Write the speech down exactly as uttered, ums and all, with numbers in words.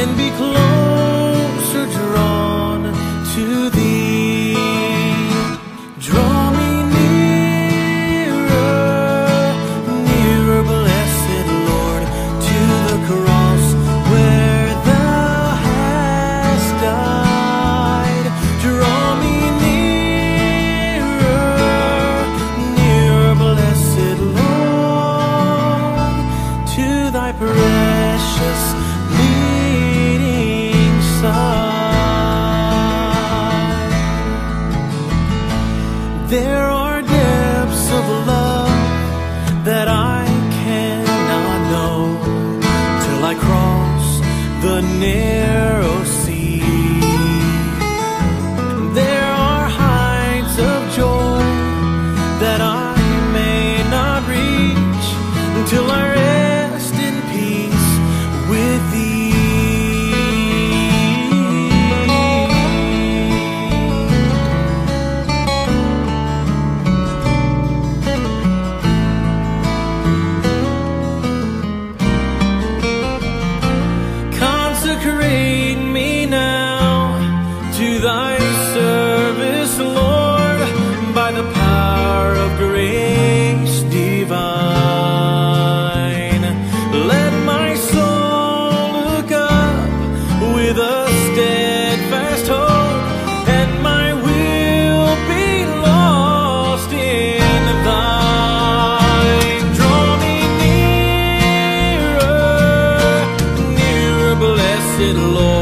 and be closer drawn to Thee. Draw me nearer, nearer, blessed Lord, to the cross where Thou hast died. Draw me nearer, nearer, blessed Lord, to Thy precious bleeding side. There are depths of love that I cannot know till I cross the narrow sea. There are heights of joy that I may not reach until I rest in peace with Thee. Consecrate me now to Thy service, Lord, by the power of grace divine. Let my soul look up with a steadfast hope, and my will be lost in Thine. Draw me nearer, nearer, blessed Lord,